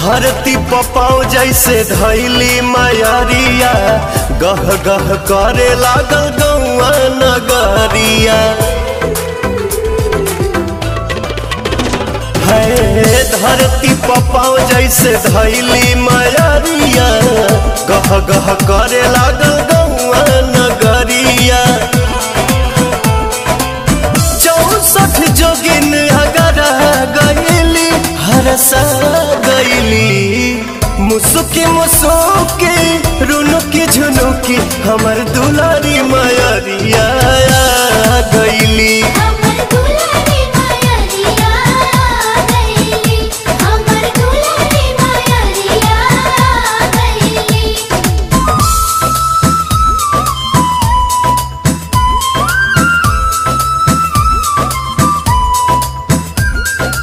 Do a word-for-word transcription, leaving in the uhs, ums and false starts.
धरती पपाओ जैसे धैली मायरिया गह गह करे लागल गौआ नगरिया। है धरती पपाओ जैसे धैली मायरिया गह गह करे लागल गौआ नगरिया। चौसठ जोगिन अगर गईली हरसा गईली मुसुकी मुसुकी रुनुकी झुनुकी हमर दुलारी मायरिया गईली।